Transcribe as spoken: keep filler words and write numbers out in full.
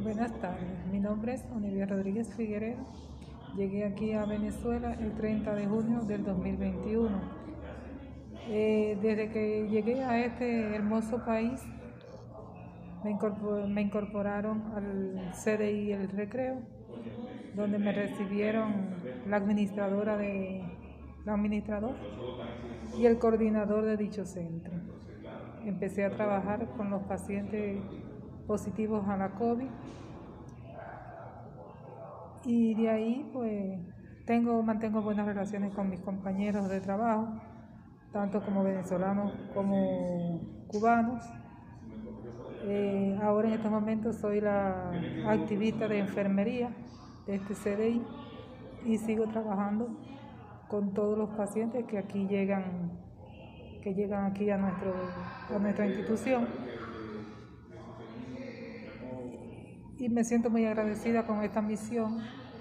Buenas tardes, mi nombre es Olivia Rodríguez Figueredo. Llegué aquí a Venezuela el treinta de junio del dos mil veintiuno. Eh, desde que llegué a este hermoso país, me, incorpor, me incorporaron al C D I El Recreo, donde me recibieron la administradora de la administradora y el coordinador de dicho centro. Empecé a trabajar con los pacientes positivos a la COVID y de ahí pues tengo, mantengo buenas relaciones con mis compañeros de trabajo, tanto como venezolanos como cubanos. Eh, ahora en estos momentos soy la activista de enfermería de este C D I y sigo trabajando con todos los pacientes que aquí llegan, que llegan aquí a, nuestro, a nuestra institución. Y me siento muy agradecida con esta misión